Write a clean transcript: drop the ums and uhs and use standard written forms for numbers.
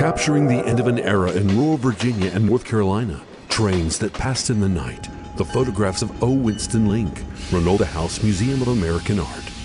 capturing the end of an era in rural Virginia and North Carolina. Trains that passed in the night. The photographs of O. Winston Link, Ranolda House Museum of American Art.